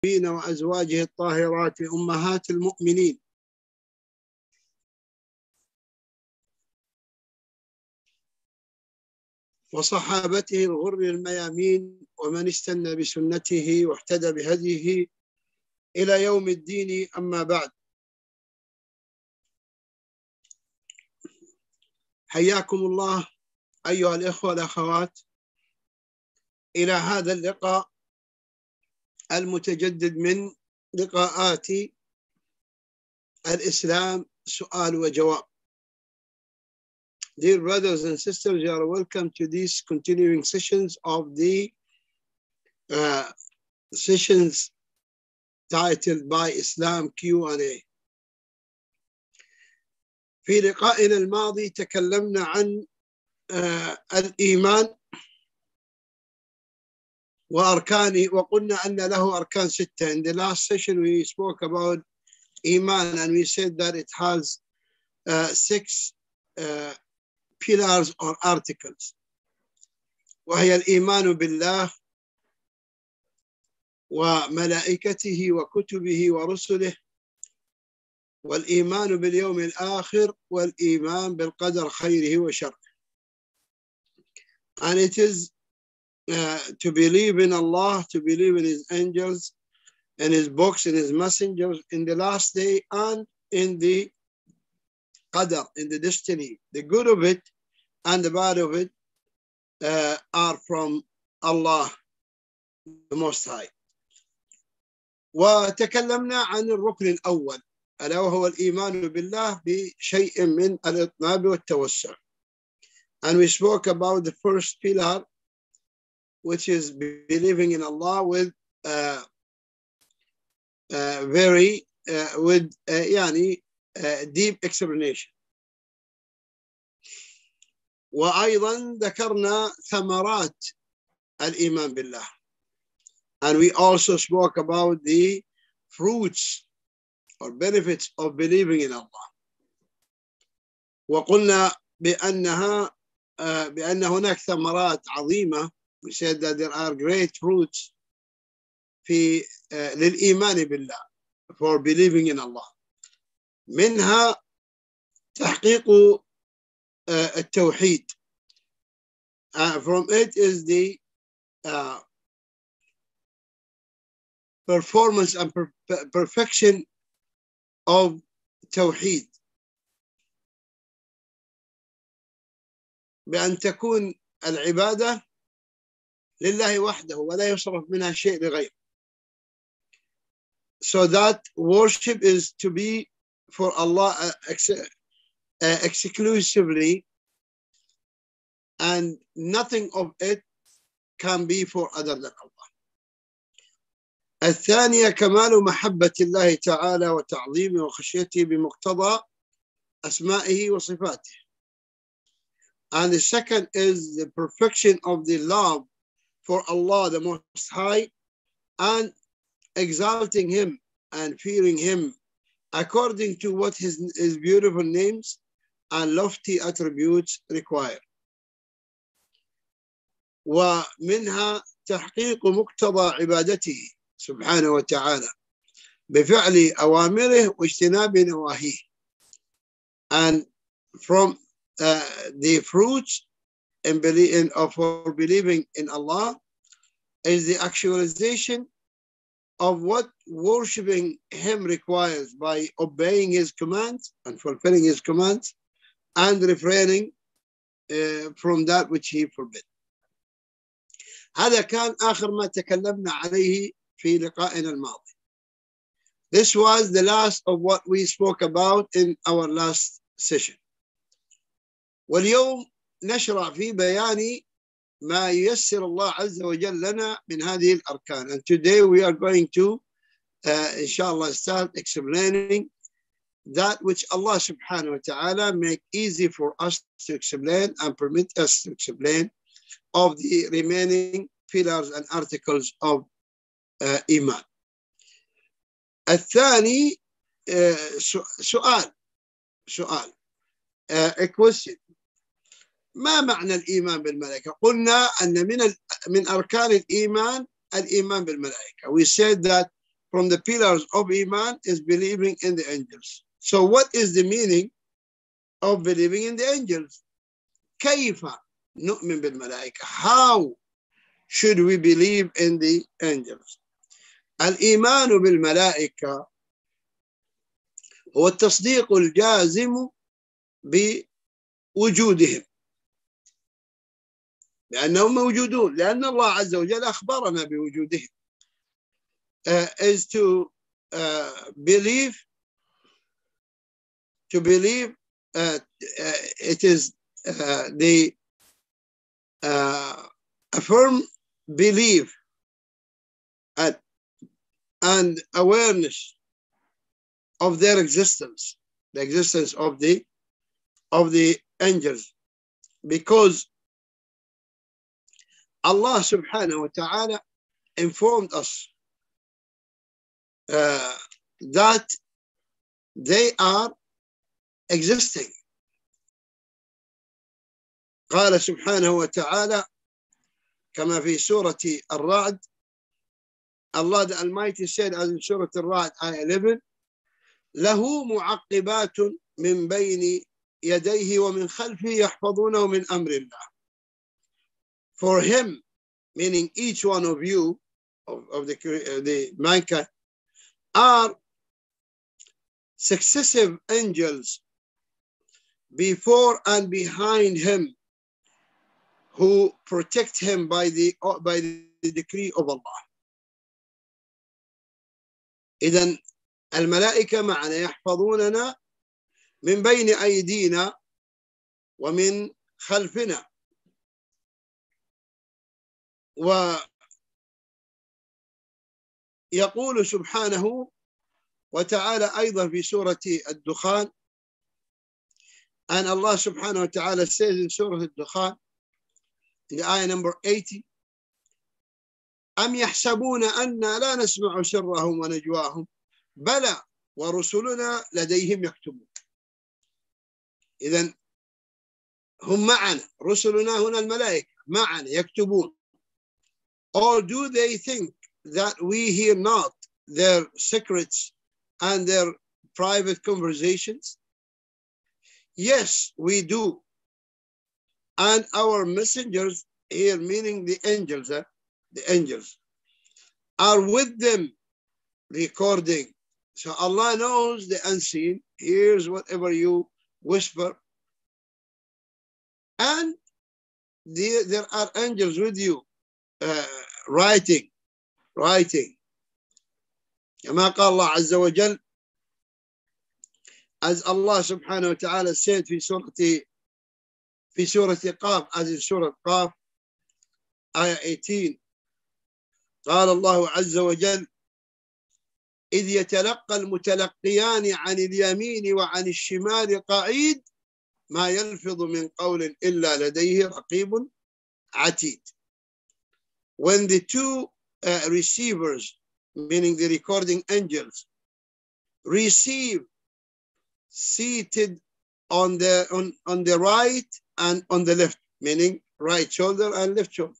وأزواجه الطاهرات أمهات المؤمنين وصحابته الغر الميامين ومن استنى بسنته واهتدى بهديه إلى يوم الدين. أما بعد، حياكم الله أيها الإخوة والأخوات إلى هذا اللقاء المتجدد من لقاءات الإسلام سؤال وجواب. Dear brothers and sisters, you are welcome to these continuing sessions of the sessions titled by Islam Q&A. في لقائنا الماضي تكلمنا عن الإيمان وأركانه، وقلنا أن له أركان 6. In the last session we spoke about Iman and we said that it has 6 pillars or articles. وهي الإيمان بالله وملائكته وكتبه ورسله، والإيمان باليوم الآخر، والإيمان بالقدر خيره وشره. And it is to believe in Allah, to believe in His angels, in His books, in His messengers, in the last day, and in the qadar, in the destiny. The good of it and the bad of it are from Allah, the Most High. وتكلمنا عن الركن الأول ألا وهو الإيمان بالله بشيء من الإطناب والتوسع. And we spoke about the first pillar, which is believing in Allah with deep explanation. وأيضا ذكرنا ثمرات الإيمان بالله. And we also spoke about the fruits or benefits of believing in Allah. وقلنا بأن هناك ثمرات عظيمة. We said that there are great fruits للإيمان بالله, for believing in Allah. منها تحقيق التوحيد. From it is the performance and perfection of توحيد، بأن تكون العبادة لله وحده ولا يصرف منها شيء لغيره. So that worship is to be for Allah exclusively, and nothing of it can be for other than Allah. الثانية كمال محبة الله تعالى وتعظيمه وخشيته بمقتضى أسمائه وصفاته. And the second is the perfection of the love for Allah the Most High, and exalting Him and fearing Him according to what His beautiful names and lofty attributes require. ومنها تحقيق مقتضى عبادته سبحانه وتعالى بفعل أوامره واجتناب نواهيه. And from the fruits for believing in Allah is the actualization of what worshipping Him requires by obeying His commands and fulfilling His commands and refraining from that which He forbid. هذا كان آخر ما تكلمنا عليه في لقائنا الماضي. This was the last of what we spoke about in our last session. واليوم نشرع في بيان ما ييسر الله عز وجل لنا من هذه الأركان. And today we are going to inshallah start explaining that which Allah subhanahu wa ta'ala make easy for us to explain and permit us to explain of the remaining pillars and articles of Iman. الثاني سؤال a question. ما معنى الإيمان بالملائكة؟ قلنا أن من أركان الإيمان بالملائكة. We said that from the pillars of Iman is believing in the angels. So what is the meaning of believing in the angels? كيف نؤمن بالملائكة? How should we believe in the angels? الإيمان بالملائكة هو التصديق الجازم بوجودهم، لأنهم موجودون، لأن الله عز وجل أخبرنا بوجودهم. Is to believe it is the a firm belief and awareness of their existence, the existence of the angels, because Allah subhanahu wa ta'ala informed us that they are existing. قال سبحانه وتعالى كما في سورة الرعد, Allah the Almighty said as in Surah Al-Ra'd, ayah 11, له معقبات من بين يديه ومن خلفه يحفظونه من أمر الله. For him, meaning each one of you, of the mankind, are successive angels before and behind him who protect him by the decree of Allah. إذن الملائكة معنا يحفظوننا من بين أيدينا ومن خلفنا. ويقول سبحانه وتعالى أيضا في سورة الدخان, and Allah subhanahu wa ta'ala says in Surah Al-Dukhan, in the ayah number 80, أم يحسبون أنا لا نسمع سرهم ونجواهم بلى ورسلنا لديهم يكتبون. إذن هم معنا, رسلنا هنا الملائكة معنا يكتبون. Or do they think that we hear not their secrets and their private conversations? Yes, we do. And our messengers here, meaning the angels, are with them recording. So Allah knows the unseen, hears whatever you whisper. And there are angels with you, writing. كما قال الله عز وجل, as Allah subhanahu wa ta'ala said في سورة قاف, as in Surah قاف, ayah 18, قال الله عز وجل إذ يتلقى المتلقيان عن اليمين وعن الشمال قعيد ما يلفظ من قول إلا لديه رقيب عتيد. When the two receivers, meaning the recording angels, receive seated on the right and on the left, meaning right shoulder and left shoulder.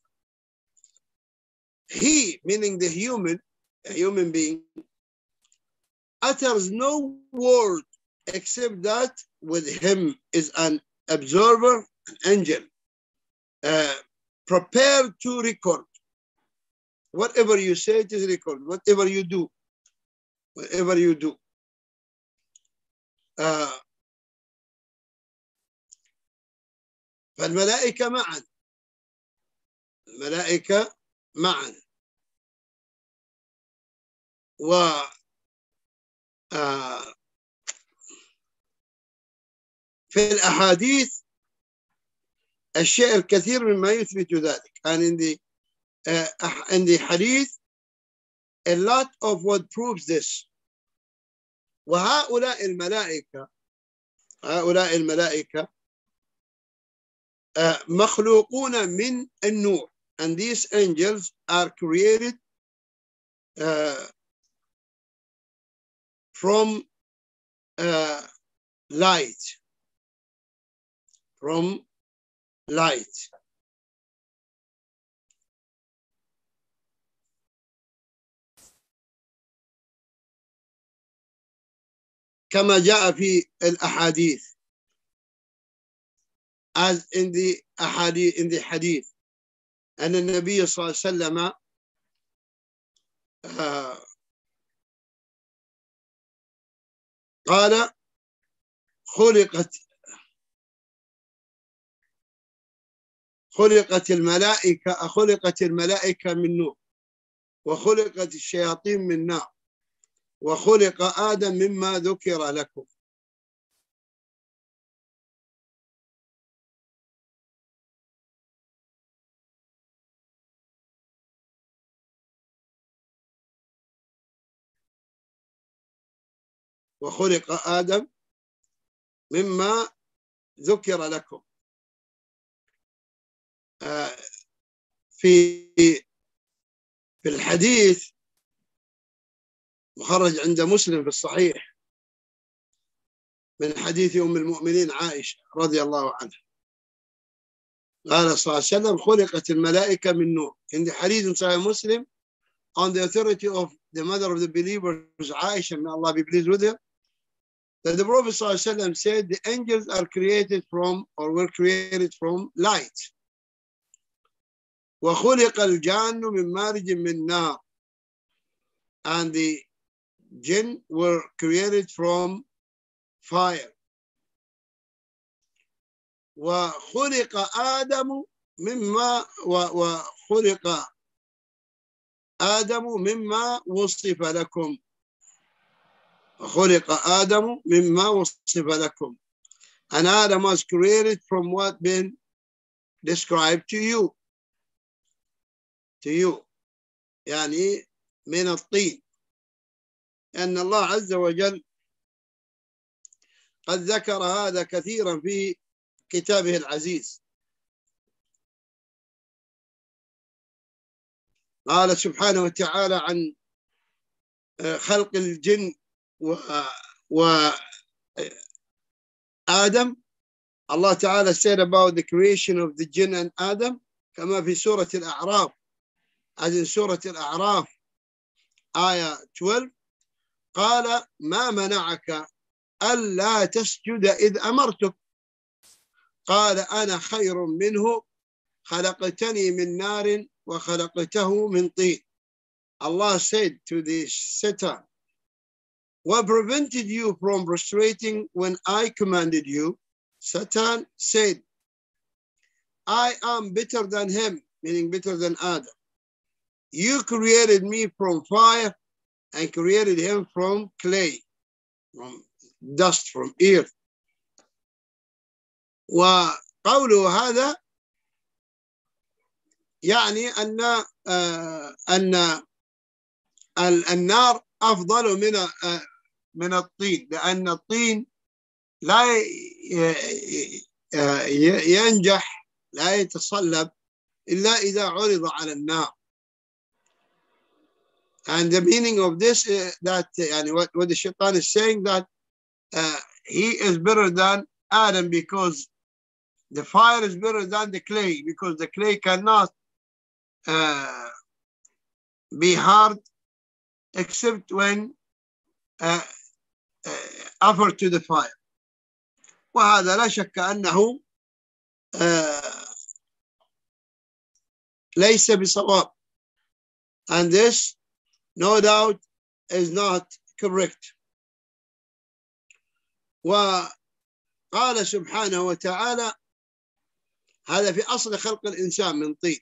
He, meaning the human, a human being, utters no word except that with him is an observer, an angel, prepared to record. Whatever you say, it is recorded. Whatever you do. فالملائكة معا. و في الأحاديث الشيء الكثير مما يثبت ذلك. And in the hadith, a lot of what proves this. وهؤلاء الملائكة مخلوقون من النور, and these angels are created from light. كما جاء في الأحاديث as in the hadith أن النبي صلى الله عليه وسلم قال خلقت الملائكة من نور وخلقت الشياطين من نار وخلق آدم مما ذكر لكم. وخلق آدم مما ذكر لكم. في الحديث مخرج عند مسلم في الصحيح من حديث أم المؤمنين عائشة رضي الله عنها قال صلى الله عليه وسلم خلقت الملائكة من نور. In the hadith in Sahih Muslim, on the authority of the mother of the believers, Aisha, may Allah be pleased with her, that the Prophet صلى الله عليه وسلم said the angels are created from or were created from light. وخلق الجان من مارج من نار, and the jinn were created from fire. وخلق آدم مما وصف لكم. وخلق آدم مما وصف لكم. And Adam was created from what been described to you. يعني من الطين. أن الله عز وجل قد ذكر هذا كثيرا في كتابه العزيز. قال سبحانه وتعالى عن خلق الجن وآدم. Allah Ta'ala said about the creation of the jinn and Adam كما في سورة الأعراف, as in سورة الأعراف آية 12, قال ما منعك ألا تسجد إذ أمرتك قال أنا خير منه خلقتني من نار وخلقته من طين. Allah said to the Satan, what prevented you from prostrating when I commanded you? Satan said, I am better than him, meaning better than Adam. You created me from fire and created him from clay, from dust, from earth. وقوله هذا يعني أن النار أفضل من الطين, لأن الطين لا ينجح, لا يتصلب إلا إذا عرض على النار. And the meaning of this is that what the shaitan is saying, that he is better than Adam because the fire is better than the clay, because the clay cannot be hard except when offered to the fire. وهذا لا شك أنه ليس بصواب, and this no doubt is not correct. وقال سبحانه وتعالى هذا في أصل خلق الإنسان من طين.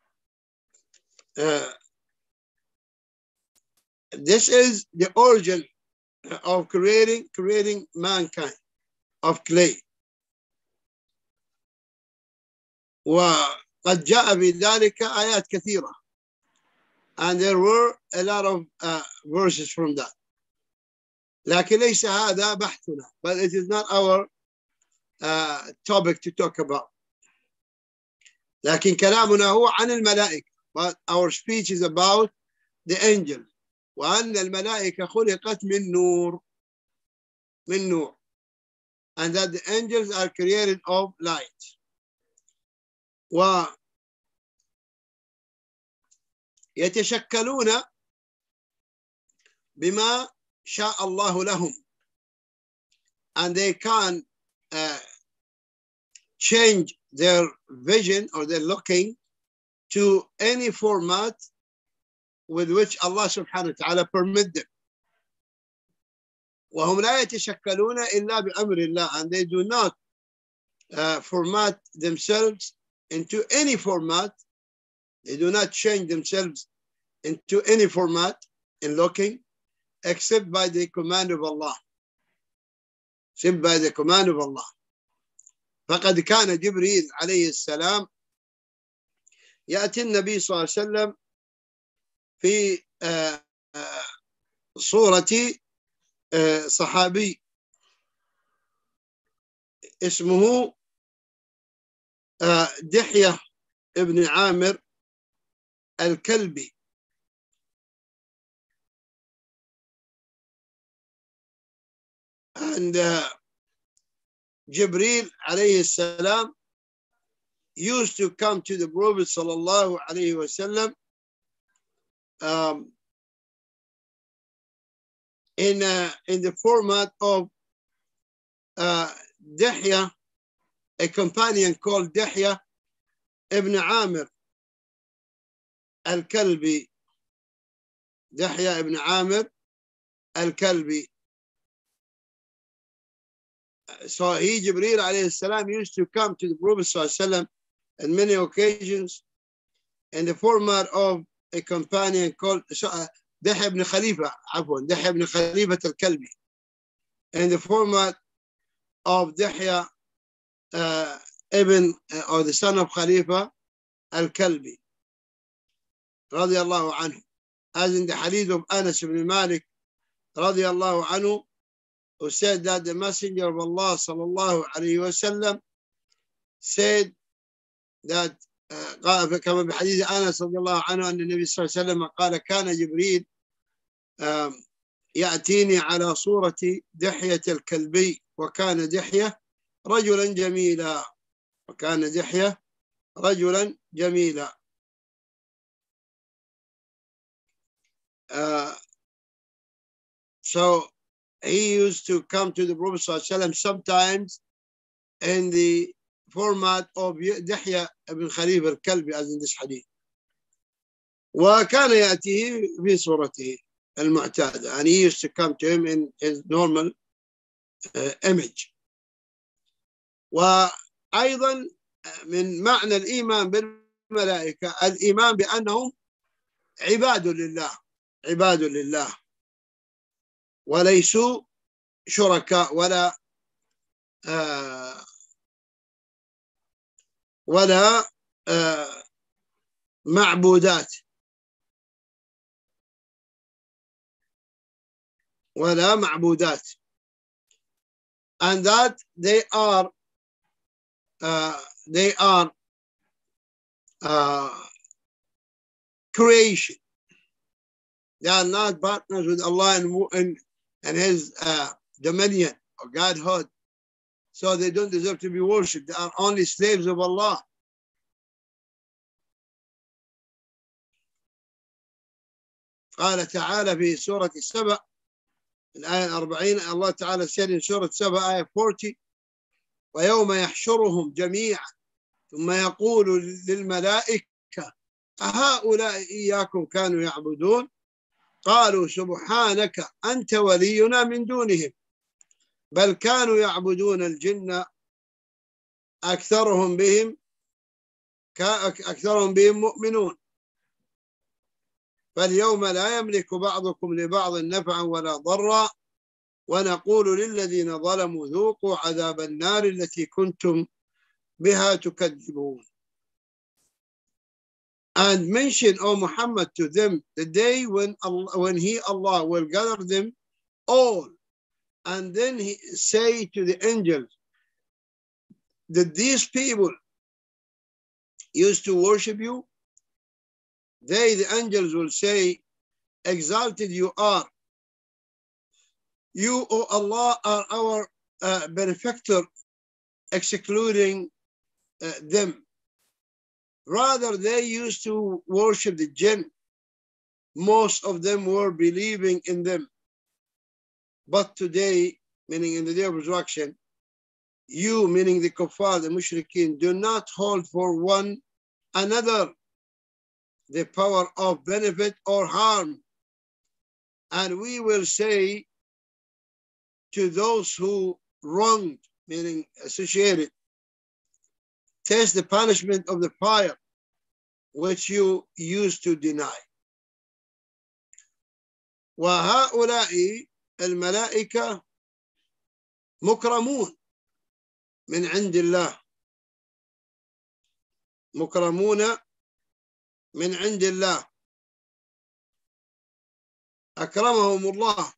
This is the origin of creating mankind of clay. وقد جاء بذلك آيات كثيرة, and there were a lot of verses from that. لكن ليس هذا بحثنا, but it is not our topic to talk about. لكن كلامنا هو عن الملائكة, but our speech is about the angels. وأن الملائكة خلقت من نور, and that the angels are created of light. ويتشكلون بما شاء الله لهم, and they can change their vision or their looking to any format with which Allah subhanahu wa ta'ala permit them. وهم لا يتشكلون إلا بأمر الله, and they do not format themselves into any format. They do not change themselves into any format in looking except by the command of Allah. Except by the command of Allah. فقد كان جبريل عليه السلام يأتي النبي صلى الله عليه وسلم في صورة صحابي اسمه دحية ابن عامر الكلبي. And Jibreel alayhi salam used to come to the Prophet sallallahu alayhi wasallam in the format of Dihya, a companion called Dihya ibn Amir al-Kalbi. Dihya ibn Amir al-Kalbi. So he, Jibreel alayhi salam, used to come to the Prophet sallallahu alayhi wasallam on many occasions in the format of a companion called Dihya ibn Khalifa, Dihya ibn Khalifa al-Kalbi, in the format of Dihya ibn, or the son of Khalifa al-Kalbi, radiyallahu anhu, as in the hadith of Anas ibn Malik, radiyallahu anhu, who said that the Messenger of Allah sallallahu alayhi wa sallam said that كما بحديث أنس رضي الله عنه أن النبي صلى الله عليه وسلم قال كان جبريل يأتيني على صورة دحية الكلبي وكان دحية رجلا جميلا وكان دحية رجلا جميلا. So he used to come to the Prophet ﷺ sometimes in the format of Dihya ibn Khalifa al-Kalbi, as in this hadith. وكان يأتيه في صورته المعتادة, and he used to come to him in his normal image. وأيضا من معنى الإيمان بالملائكة الإيمان بأنهم عباد لله, عباد لله, وليسوا شركاء ولا معبودات, ولا معبودات, and that they are creation. They are not partners with Allah and His dominion or Godhood. So they don't deserve to be worshipped. They are only slaves of Allah. قال تعالى في سورة السبأ الآية 40, Allah Ta'ala said in Surah Saba, ayah 40, ويوم يحشرهم جميعا ثم يقول للملائكة أهؤلاء إياكم كانوا يعبدون قالوا سبحانك أنت ولينا من دونهم بل كانوا يعبدون الجن أكثرهم بهم مؤمنون فاليوم لا يملك بعضكم لبعض نفعا ولا ضرا ونقول للذين ظلموا ذوقوا عذاب النار التي كنتم بها تكذبون. And mention, O Muhammad, to them the day when Allah will gather them all, and then He say to the angels that these people used to worship you. They, the angels, will say, exalted you are. You, O Allah, are our benefactor, excluding them. Rather, they used to worship the jinn. Most of them were believing in them. But today, meaning in the day of resurrection, you, meaning the kuffar, the mushrikeen, do not hold for one another the power of benefit or harm. And we will say to those who wronged, meaning associated, taste the punishment of the fire which you used to deny. وهؤلاء الملائكة مكرمون من عند الله، مكرمون من عند الله، أكرمهم الله.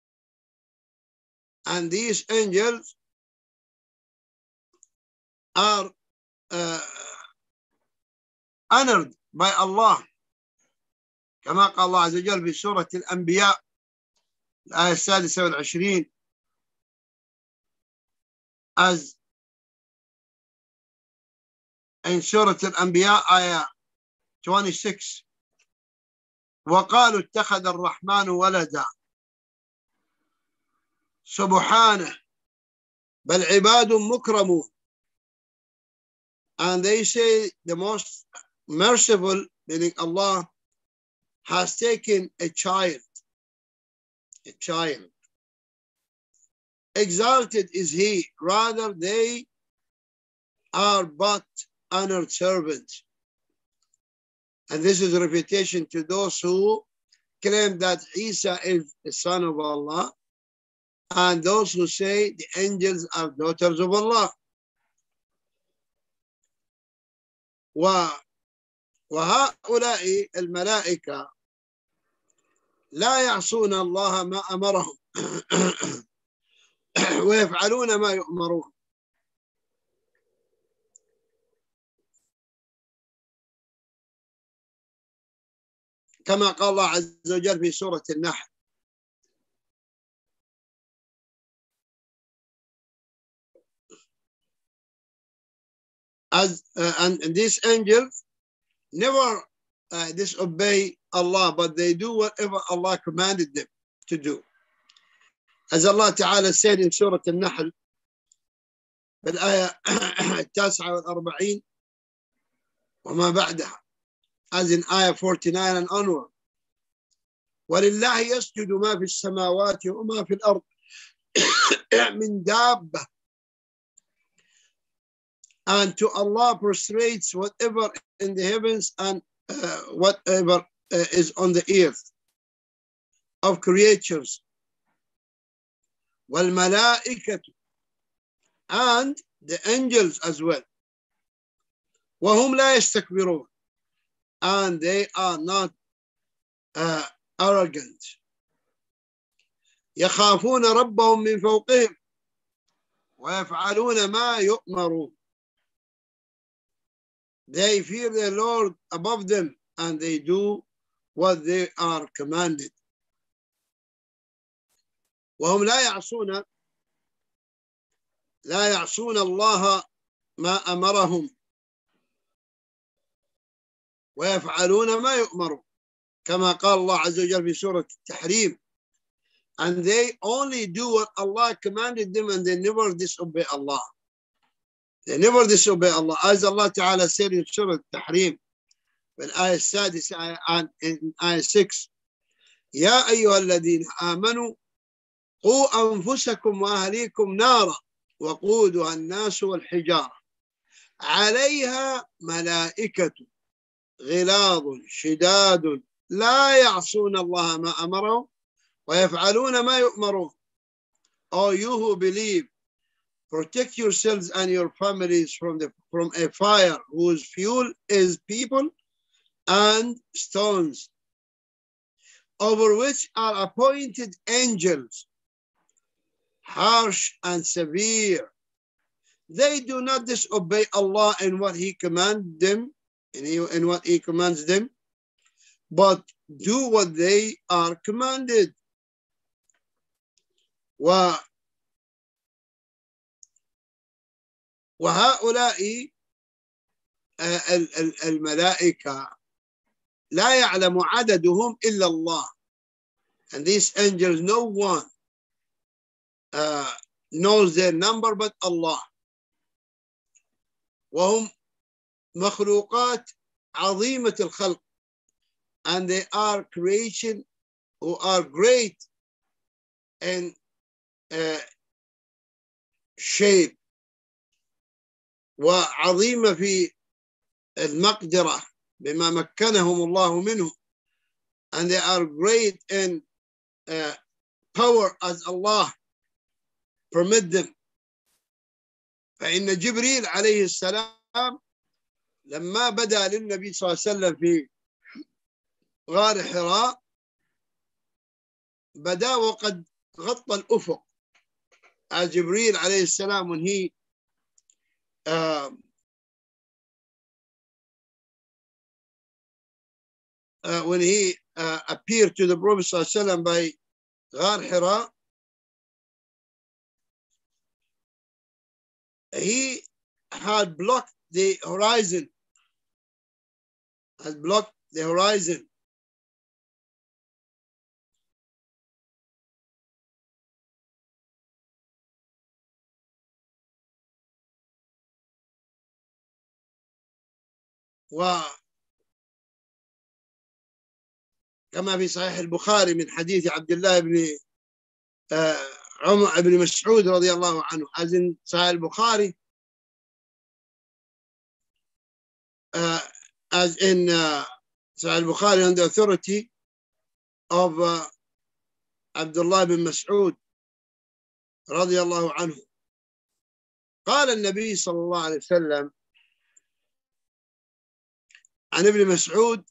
And these angels are honored by Allah كما قال الله عز وجل في سورة الأنبياء الآية 26 as in سورة الأنبياء آية 26 وقالوا اتخذ الرحمن ولدا سبحانه بل عباد مكرمون. And they say the most merciful, meaning Allah, has taken a child. Exalted is he, rather they are but honored servants. And this is a refutation to those who claim that Isa is the son of Allah, and those who say the angels are daughters of Allah. وهؤلاء الملائكة لا يعصون الله ما أمرهم ويفعلون ما يؤمرون. كما قال الله عز وجل في سورة النحل and these angels never disobey Allah, but they do whatever Allah commanded them to do. As Allah Ta'ala said in Surah Al-Nahl, بالآية 49 وما بعدها, as in ayah 49 and onward, ولله يسجد ما في السماوات وما في الأرض من دابة. And to Allah prostrates whatever in the heavens and whatever is on the earth of creatures. وَالْمَلَائِكَةُ, and the angels as well. وَهُمْ لَا يَسْتَكْبِرُونَ, and they are not arrogant. يَخَافُونَ رَبَّهُمْ مِنْ فَوْقِهِمْ وَيَفْعَلُونَ مَا يُؤْمَرُونَ. They fear their Lord above them, and they do what they are commanded. وهم لا يعصون الله ما أمرهم ويفعلون ما يؤمرون كما قال الله عز وجل في سورة التحريم. And they only do what Allah commanded them, and they never disobey Allah. They never disobey Allah. As Allah Ta'ala said in Surah Al-Tahrim, in Ayah 6, and in Ayah 6, يا أيها الذين آمنوا قوا أنفسكم وأهليكم نارا وقودها الناس والحجارة عليها ملائكة غلاظ شداد لا يعصون الله ما أمرهم ويفعلون ما يؤمرون. O you who believe, protect yourselves and your families from a fire whose fuel is people and stones, over which are appointed angels, harsh and severe. They do not disobey Allah in what He commands them, in what He commands them, but do what they are commanded. وهؤلاء الملائكة لا يعلم عددهم إلا الله. And these angels, no one knows their number but Allah. وهم مخلوقات عظيمة الخلق, and they are creation who are great in shape, وعظيمة في المقدرة بما مكنهم الله منه, and they are great in power as Allah permit them. فإن جبريل عليه السلام لما بدأ للنبي صلى الله عليه وسلم في غار حراء بدأ وقد غطى الأفق. As Jibreel عليه السلام, when he appeared to the Prophet صلى الله عليه وسلم by غار حراء, he had blocked the horizon, وكما في صحيح البخاري من حديث عبد الله بن عمر بن مسعود رضي الله عنه, as in صحيح البخاري, as in صحيح البخاري on the authority of Abdullah bin Mas'ud رضي الله عنه. قال النبي صلى الله عليه وسلم عن ابن مسعود,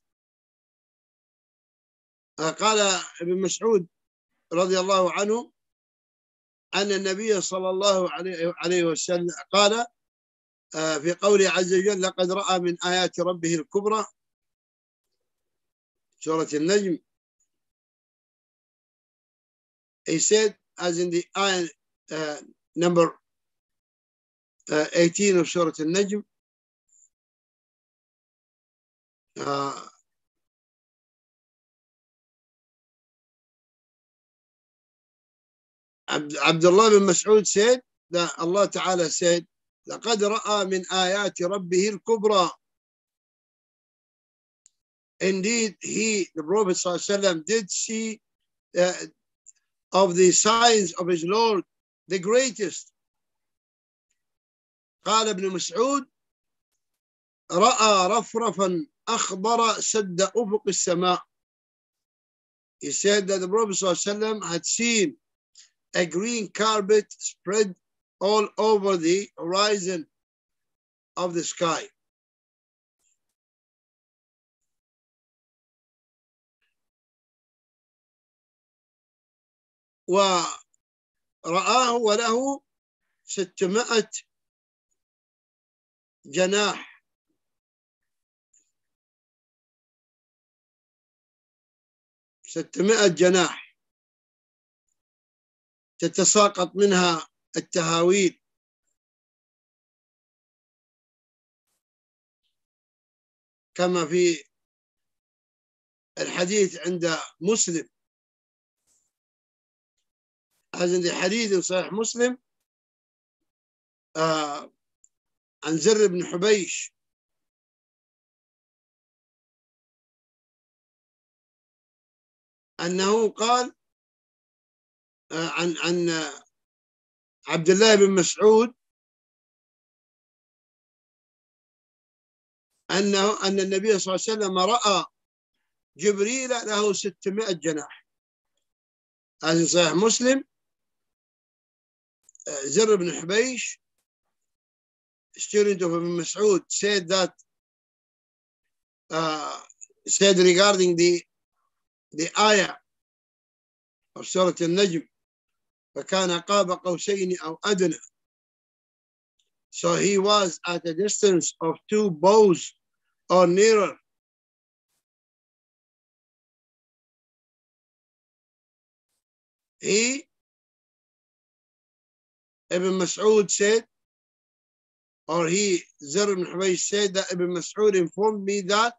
قال ابن مسعود رضي الله عنه أن النبي صلى الله عليه وسلم قال في قوله عز وجل لقد رأى من آيات ربه الكبرى, سورة النجم. He said, as in the ayah number 18 of Surah Al-Najm, Abdullah bin Mas'ud said that Allah Ta'ala said, لَقَدْ رَأَى مِنْ آيَاتِ رَبِّهِ الْكُبْرَى. Indeed, he, the Prophet ﷺ, did see of the signs of his Lord, the greatest. قال ابن مسعود رأى رفرفا أخضر سد أفق السماء. He said that the Prophet ﷺ had seen a green carpet spread all over the horizon of the sky. ورآه وله 600 جناح. 600 جناح تتساقط منها التهاويل. كما في الحديث عند مسلم, هذا الحديث صحيح مسلم عن زر بن حبيش أنه قال عن عبد الله بن مسعود أن النبي صلى الله عليه وسلم رأى جبريل له 600 جناح. هذا صحيح مسلم. زر بن حبيش, student of Ibn Mas'ud, said that said regarding the ayah of Surah Al-Najm, فكان قاب قوسين أو أدنى. So he was at a distance of 2 bows or nearer. He, Ibn Mas'ud said, or he, Zar ibn Hubaysh said that Ibn Mas'ud informed me that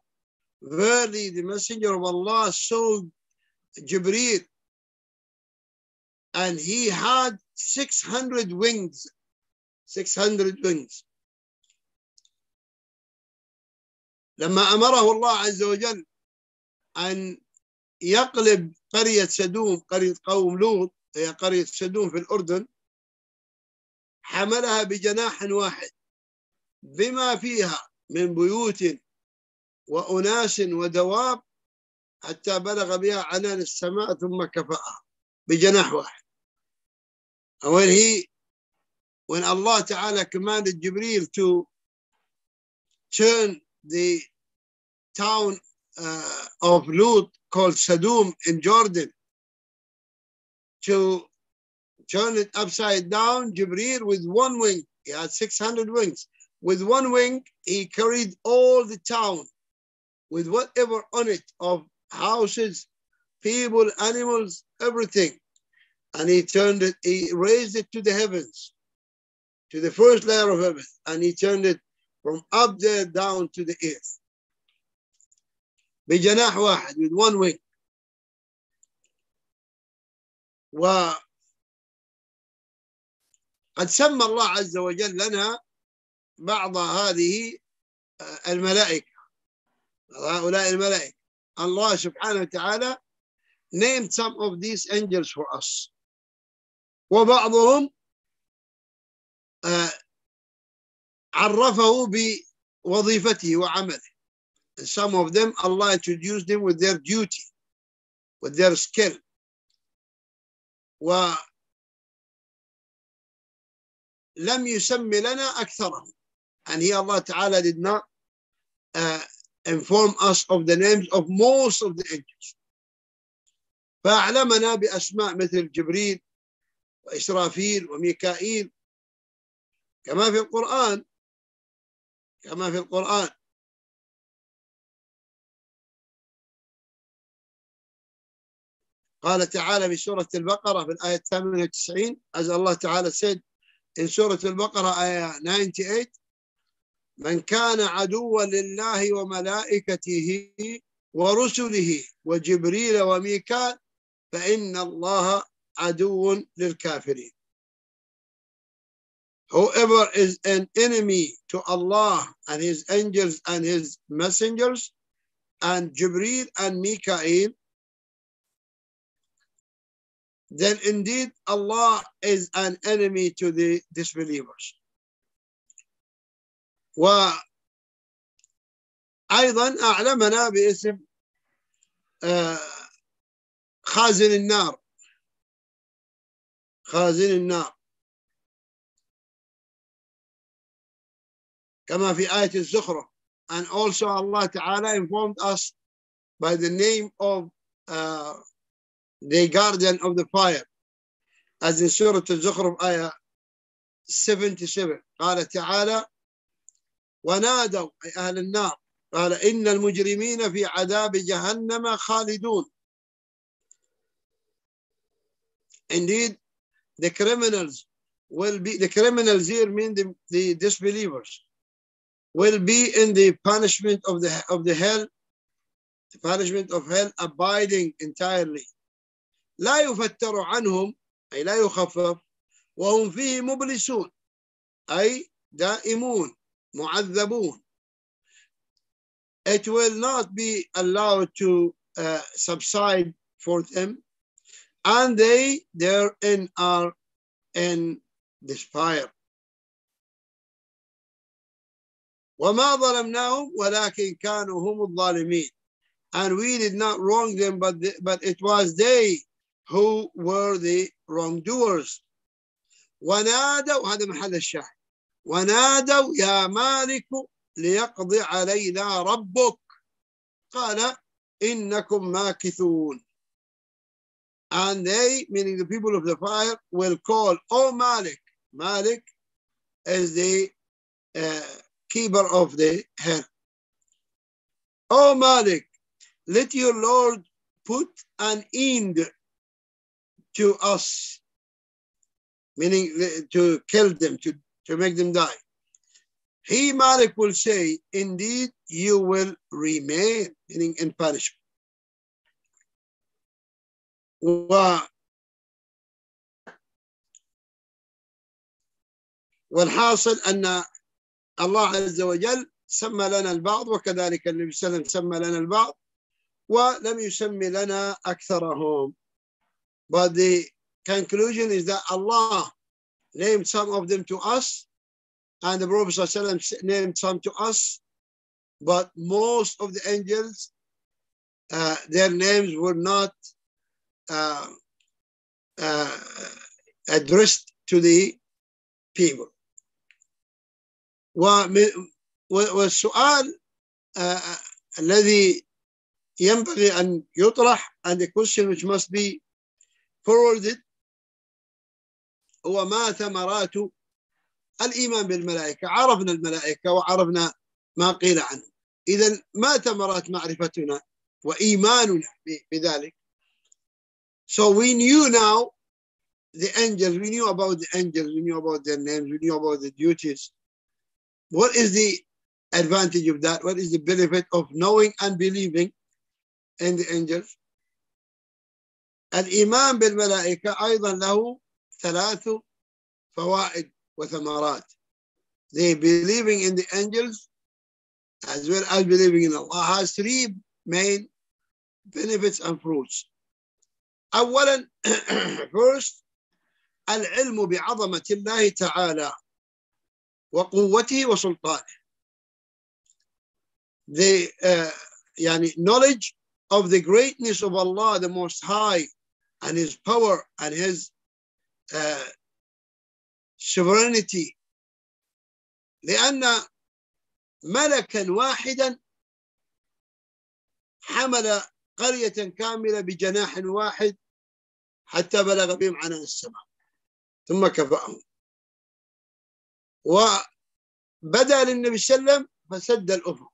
verily the Messenger of Allah saw Jibreel and he had 600 wings. 600 wings. لما أمره الله عز وجل أن يقلب قرية سدوم، قرية قوم لوط، هي قرية سدوم في الأردن، حملها بجناح واحد بما فيها من بيوت وأناس ودواب حتى بلغ بها عنان السماء ثم كفأها بجناح واحد. When Allah Ta'ala commanded Jibreel to turn the town of Lut called Sadum in Jordan, to turn it upside down, Jibreel with one wing, he had 600 wings. With one wing, he carried all the town with whatever on it of houses, people, animals, everything. And he turned it, he raised it to the heavens, to the first layer of heaven, and he turned it from up there down to the earth. بجناح واحد, with one wing. وقد سمى الله عز وجل لنا بعض هذه الملائكة، هؤلاء الملائكة. Allah subhanahu wa ta'ala named some of these angels for us. وبعضهم عرفه بوظيفته وعمله. And some of them, Allah introduced them with their duty, with their skill. ولم يسم لنا أكثرهم. And here Allah Ta'ala did not inform us of the names of most of the angels. فأعلمنا بأسماء مثل جبريل وإسرافيل وميكائيل كما في القرآن، كما في القرآن. قال تعالى في سورة البقرة في الآية 98, as Allah Ta'ala said in سورة البقرة آية 98, من كان عدوا لله وملائكته ورسله وجبريل وميكال فإن الله عدو للكافرين. Whoever is an enemy to Allah and his angels and his messengers and Jibreel and Mikael, then indeed Allah is an enemy to the disbelievers. وأيضا أعلمنا باسم خازن النار، خازن النار، كما في آية الزخرف. And also Allah Ta'ala informed us by the name of the guardian of the fire, as in Surah Al-Zukhruf ayah 77. قال تعالى ونادوا أي أهل النار قال إن المجرمين في عذاب جهنم خالدون. Indeed, the criminals will be, the criminals here mean the disbelievers, will be in the punishment of the hell, the punishment of hell, abiding entirely. لا يفتر عنهم أي لا يخفف وهم فيه مبلسون أي دائمون معذبون. It will not be allowed to subside for them, and they therein are in this fire. وما ظلمناهم ولكن كانوا هم الظالمين. And we did not wrong them, but it was they who were the wrongdoers. ونادوا, هذا محل الشاهد، ونادوا يا مالك ليقضي علينا ربك قال إنكم ماكثون. And they, meaning the people of the fire, will call, O Malik. Malik is the keeper of the hell. O Malik, let your Lord put an end to us, meaning to kill them, to make them die. He, Malik, will say, indeed, you will remain, meaning in punishment. والحاصل أن الله عز وجل سمى لنا البعض، وكذلك النبي صلى الله عليه وسلم سمى لنا البعض ولم يسمي لنا أكثرهم. But the conclusion is that Allah named some of them to us, and the Prophet ﷺ named some to us, but most of the angels, their names were not addressed to the people. والسؤال الذي ينبغي أن يطرح, and the question which must be forwarded, هو ما ثمرات الإيمان بالملائكة؟ عرفنا الملائكة وعرفنا ما قيل عنه، إذن ما ثمرات معرفتنا وإيماننا بذلك؟ So we knew now the angels, we knew about the angels, we knew about their names, we knew about the duties. What is the advantage of that? What is the benefit of knowing and believing in the angels? الإيمان بالملائكة أيضا له 3 فوائد وثمرات. The believing in the angels as well as believing in Allah has 3 main benefits and fruits. أولا, first, العلم بعظمة الله تعالى وقوته وسلطانه. The knowledge of the greatness of Allah the Most High and His power and His sovereignty. لأن ملكا واحدا حمل قرية كاملة بجناح واحد حتى بلغ بهم عنان السماء ثم كفأهم، وبدأ للنبي صلى الله عليه وسلم فسد الأفق.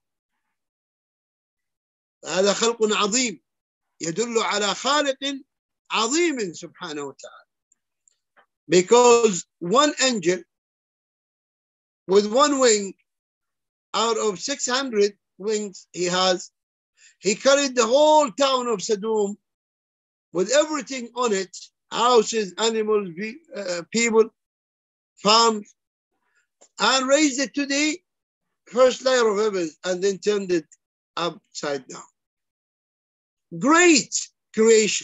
هذا خلق عظيم يدل على خالق عظيم سبحانه وتعالى. Because one angel with 1 wing out of 600 wings he has, he carried the whole town of Sodom with everything on it, houses, animals, people, farms, and raised it to the first layer of heaven and then turned it upside down. Great creation.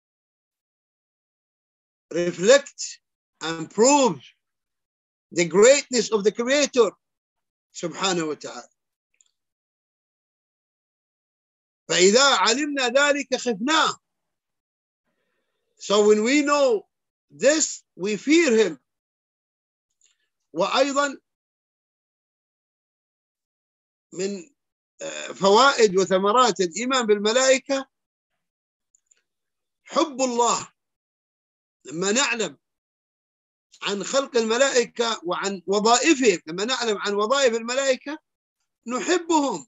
Reflect and prove the greatness of the Creator subhanahu wa ta'ala. فإذا علمنا ذلك خفناه. So when we know this, we fear Him. وأيضا من فوائد وثمرات الإيمان بالملائكة حب الله. لما نعلم عن خلق الملائكة وعن وظائفهم، لما نعلم عن وظائف الملائكة نحبهم،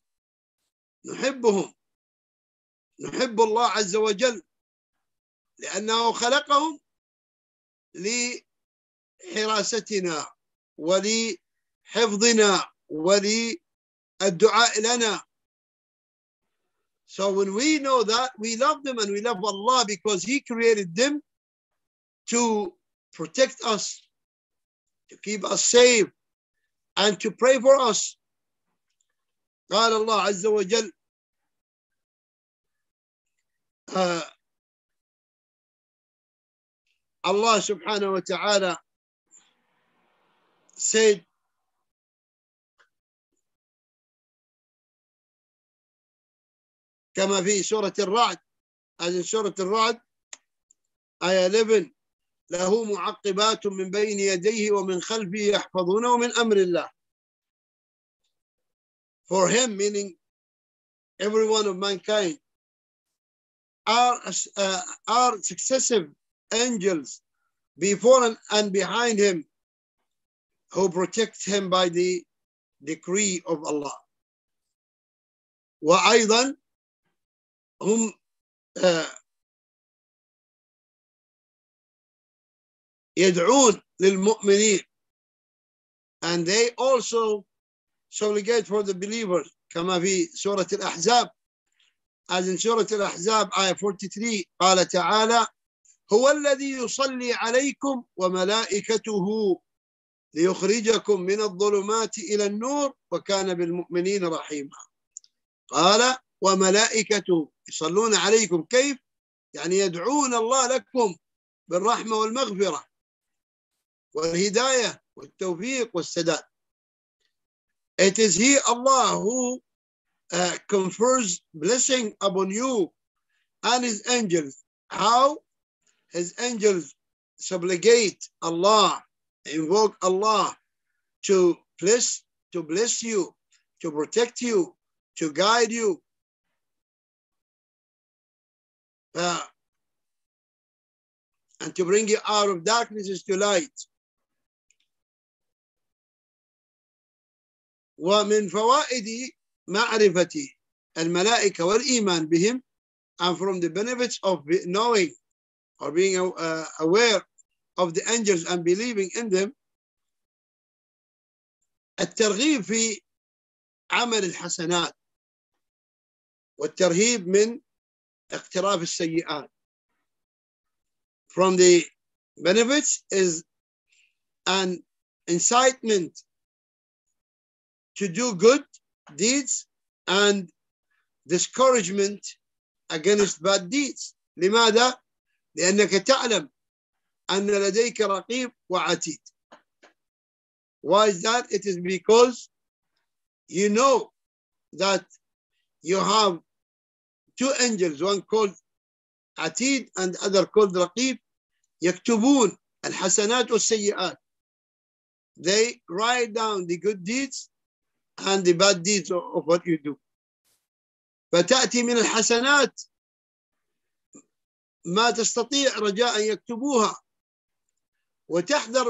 نحب الله عز وجل لأنه خلقهم لحراستنا ولحفظنا وللدعاء لنا. So when we know that, we love them and we love Allah because He created them to protect us, to keep us safe, and to pray for us. قال الله عز وجل Allah subhanahu wa ta'ala said, كما في سورة الرعد, as in سورة الرعد آية 11, له معقبات من بين يديه ومن خلفه يحفظونه من أمر الله. For him, meaning every one of mankind, are successive angels before and behind him who protect him by the decree of Allah. وأيضا هم يدعون للمؤمنين, and they also supplicate for the believers كما في سورة الأحزاب, as in سورة الأحزاب آية 43 قال تعالى هو الذي يصلي عليكم وملائكته ليخرجكم من الظلمات إلى النور وكان بالمؤمنين رحيما. قال وملائكته يصلون عليكم. كيف؟ يعني يدعون الله لكم بالرحمة والمغفرة والهداية والتوفيق والسداد. It is He, Allah, who confers blessing upon you and His angels. How? His angels supplicate Allah, invoke Allah to bless you, to protect you, to guide you. And to bring you out of darkness to light. ومن فوائد معرفة الملائكة والإيمان بهم, and from the benefits of knowing or being aware of the angels and believing in them, الترغيب في عمل الحسنات والترهيب من اقتراف السيئات. From the benefits is an incitement to do good deeds and discouragement against bad deeds. لماذا؟ لأنك تعلم أن لديك رقيب وعتيد. Why is that? It is because you know that you have two angels, one called عتيد and other called رقيب, يكتبون الحسنات والسيئات. They write down the good deeds and the bad deeds of what you do. فتأتي من الحسنات ما تستطيع رجاء يكتبوها وتحذر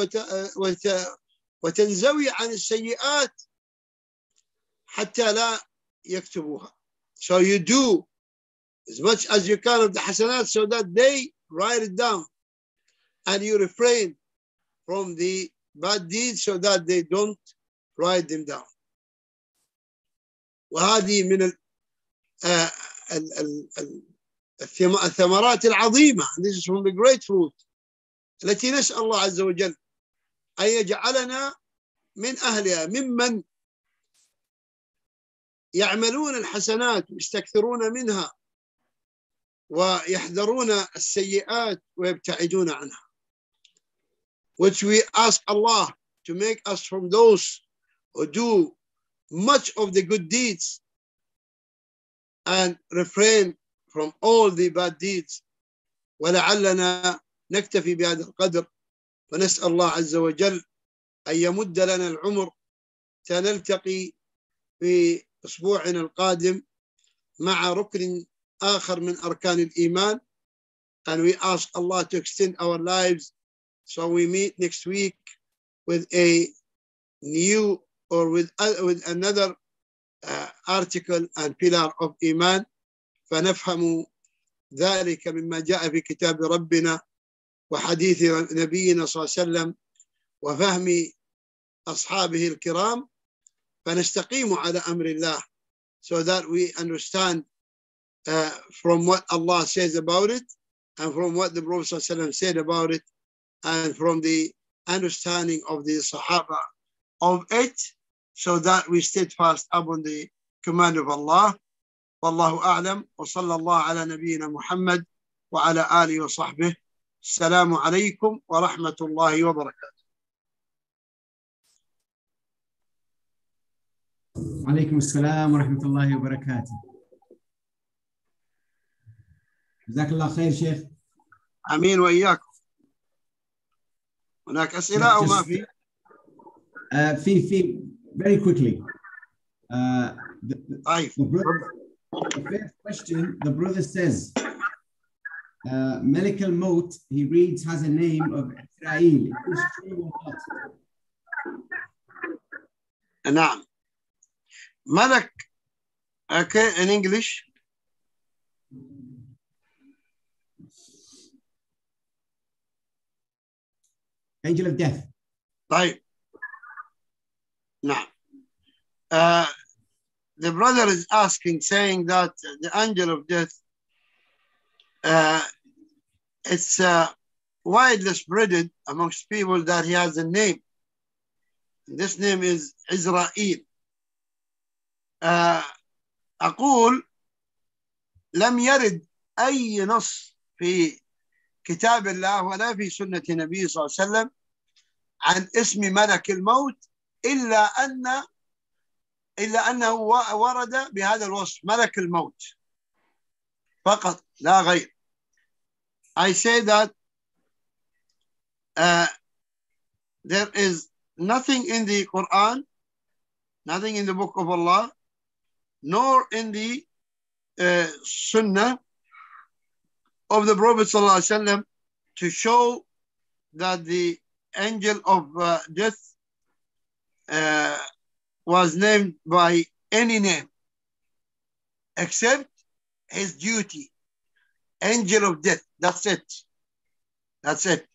وتنزوي عن السيئات حتى لا يكتبوها. So you do as much as you can of the hasanat so that they write it down, and you refrain from the bad deeds so that they don't write them down. وهذه من الثمرات العظيمة. This is from the great fruit التي نسأل الله عز وجل أن يجعلنا من أهلها ممن يعملون الحسنات ويستكثرون منها ويحذرون السيئات ويبتعدون عنها. Which we ask Allah to make us from those who do much of the good deeds and refrain from all the bad deeds. ولعلنا نكتفي بهذا القدر ونسأل الله عز وجل أن يمد لنا العمر. سنلتقي في أسبوعنا القادم مع ركن آخر من أركان الإيمان, and we ask Allah to extend our lives so we meet next week with a new or with another article and pillar of Iman. فنفهم ذلك مما جاء في كتاب ربنا وحديث نبينا صلى الله عليه وسلم وفهم أصحابه الكرام, فنستقيم على أمر الله, so that we understand from what Allah says about it and from what the Prophet صلى الله عليه وسلم said about it and from the understanding of the Sahaba of it, so that we steadfast upon the command of Allah. والله أعلم وصلى الله على نبينا محمد وعلى آله وصحبه. السلام عليكم ورحمة الله وبركاته. عليكم السلام ورحمة الله وبركاته. جزاك الله خير شيخ. أمين وإياكم. هناك أسئلة أو ما في؟ في very quickly. The first question, the brother says, Malik al-Maut, he reads, has a name of Israel. Is this true or not? نعم. Malak, okay, in English? Angel of death. طيب. نعم. The brother is asking, saying that the angel of death, it's widely spread amongst people that he has a name. This name is Israel. أقول لم يرد أي نص في كتاب الله ولا في سنة النبي صلى الله عليه وسلم عن اسم ملك الموت إلا أنه ورد بهذا الوصف ملك الموت فقط لا غير. I say that there is nothing in the Quran, nothing in the book of Allah, nor in the Sunnah of the Prophet ﷺ to show that the angel of death was named by any name except his duty, angel of death. That's it. That's it.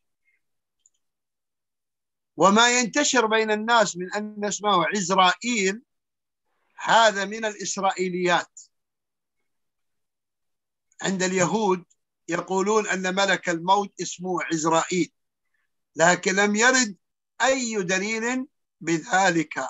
وما ينتشر بين الناس من أن اسمه عزرائيل هذا من الإسرائيليات. عند اليهود يقولون أن ملك الموت اسمه عزرائيل، لكن لم يرد أي دليل بذلك.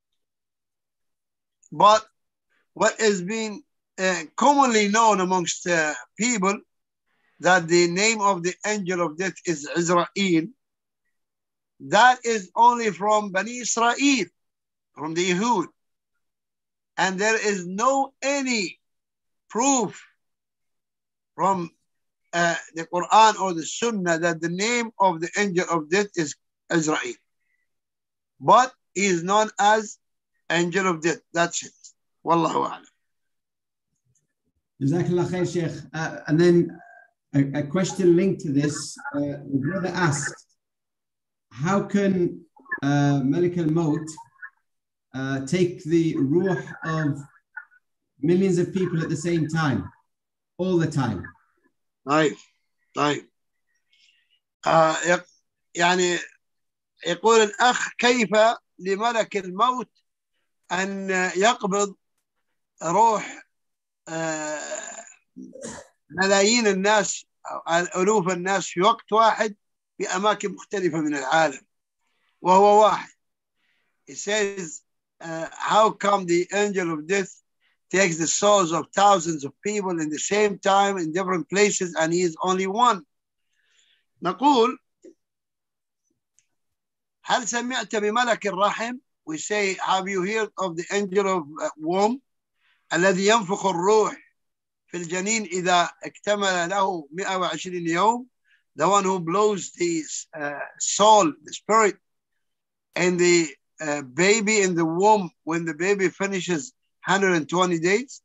But what is being commonly known amongst people that the name of the angel of death is Israel, that is only from Bani Israel, from the Yehud. And there is no any proof from the Quran or the Sunnah that the name of the angel of death is Israel. But he is known as angel of death. That's it. Wallahu a'lam. Jazakallah khair, Shaykh. And then a question linked to this. The brother asked, how can Malik al-Maut take the ruh of millions of people at the same time, all the time? طيب طيب. يعني يقول الأخ كيف لملك الموت أن يقبض روح ملايين الناس أو ألوف الناس في وقت واحد في أماكن مختلفة من العالم وهو واحد. He says, how come the angel of death takes the souls of thousands of people in the same time in different places and he is only one? نقول هل سمعت بملك الرحم? We say, have you heard of the angel of womb الذي ينفخ الروح في الجنين إذا اكتمل له 120 يوم? The one who blows the soul, the spirit, and the baby in the womb when the baby finishes 120 days.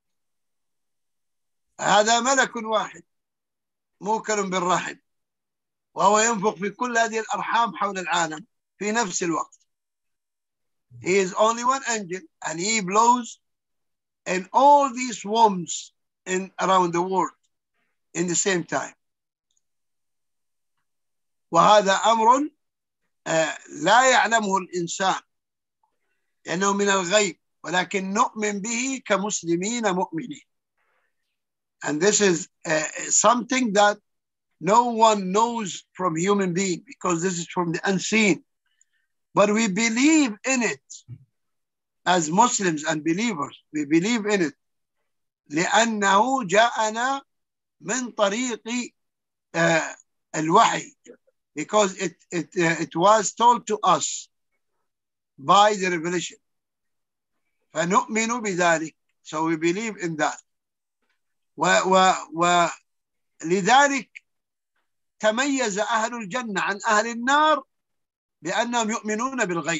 هذا ملك واحد موكل بالرحم وهو ينفخ في كل هذه الأرحام حول العالم في نفس الوقت. He is only one angel and he blows in all these wombs around the world in the same time. وهذا أمر لا يعلمه الإنسان لأنه من الغيب ولكن نؤمن به كمسلمين مؤمنين. And this is something that no one knows from human being because this is from the unseen. But we believe in it as Muslims and believers. We believe in it لأنه جاءنا من طريق الوحي, because it was told to us by the revelation. فنؤمن بذلك. So we believe in that. ولذلك تميز أهل الجنة عن أهل النار بأنهم يؤمنون بالغيب.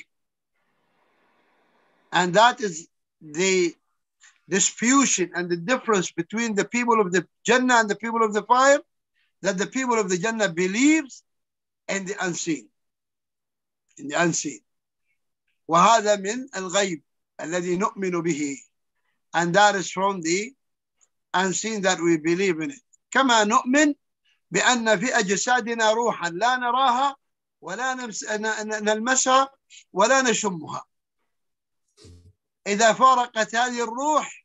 And that is the disputation and the difference between the people of the Jannah and the people of the fire, that the people of the Jannah believes in the unseen. In the unseen. وهذا من الغيب الذي نؤمن به. And that is from the unseen that we believe in it. كما نؤمن بأن في أجسادنا روحا لا نراها ولا نلمسها ولا نشمها. إذا فارقت هذه الروح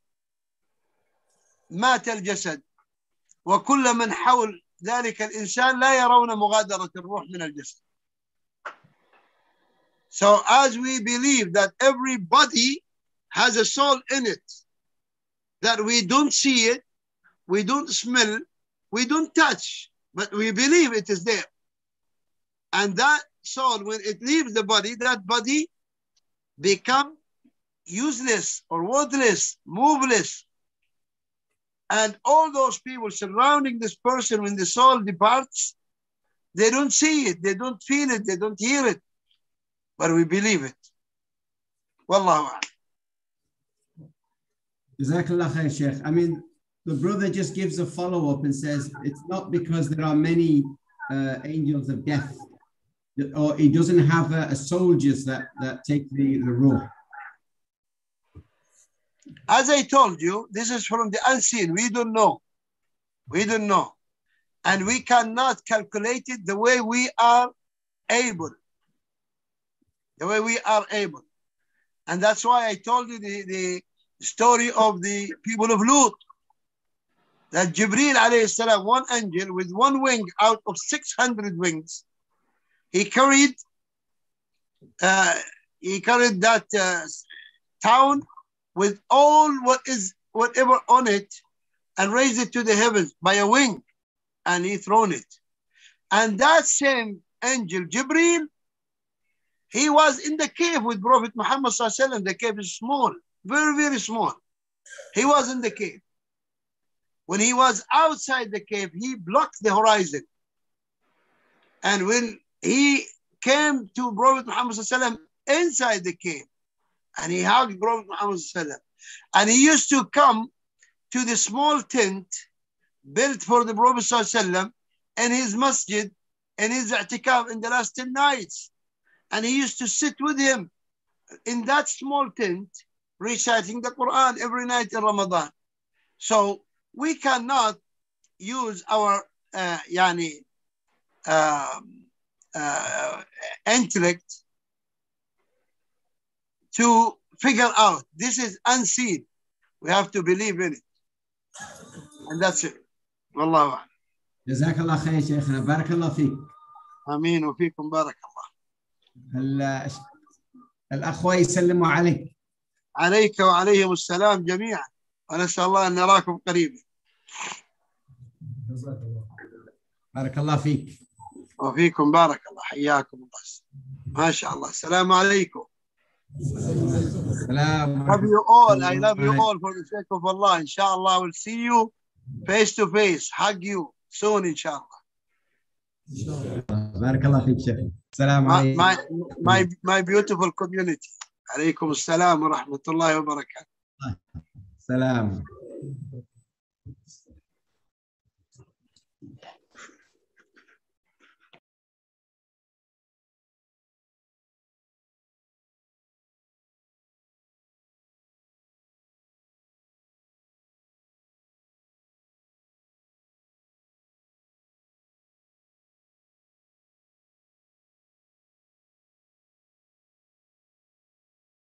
مات الجسد وكل من حول ذلك الإنسان لا يرون مغادرة الروح من الجسد. So as we believe that every body has a soul in it, that we don't see it, we don't smell, we don't touch, but we believe it is there. And that soul, when it leaves the body, that body become useless or worthless, moveless. And all those people surrounding this person, when the soul departs, they don't see it, they don't feel it, they don't hear it, but we believe it. Wallahu a'lam. Jazakallah khair, Shaykh. I mean, the brother just gives a follow-up and says it's not because there are many angels of death, or he doesn't have a soldiers that take the ruh. As I told you, this is from the unseen. We don't know. We don't know. And we cannot calculate it the way we are able. The way we are able. And that's why I told you the story of the people of Lut. That Jibreel alayhi salam, one angel with one wing out of 600 wings, he carried that town with all whatever on it, and raised it to the heavens by a wing, and he thrown it. And that same angel, Jibreel, he was in the cave with Prophet Muhammad sallallahu alaihi wasallam. The cave is small, very, very small. He was in the cave. When he was outside the cave, he blocked the horizon. And when he came to Prophet Muhammad sallallahu alaihi wasallam inside the cave, and he hugged Prophet Muhammad sallallahu alaihi wasallam, and he used to come to the small tent built for the Prophet sallallahu alaihi wasallam in his masjid, in his i'tikaf in the last 10 nights. And he used to sit with him in that small tent, reciting the Quran every night in Ramadan. So we cannot use our intellect to figure out. This is unseen. We have to believe in it. And that's it. Wallahu a'lam. Jazakallah khair, Shaykhana. Barakallah feek. Ameen wa feekum barakallah. الأخوة يسلموا عليك. عليك وعليهم السلام جميعا. ونسأل الله أن نراكم قريبا. بارك الله فيك. وفيكم بارك الله. حياكم الله. ما شاء الله. السلام عليكم. Salam. Love you all. I love you all for the sake of Allah. Inshallah, I will see you face to face. Hug you soon, inshallah. بارك الله فيك شيخ. السلام عليكم. My beautiful community. عليكم السلام ورحمة الله وبركاته. سلام.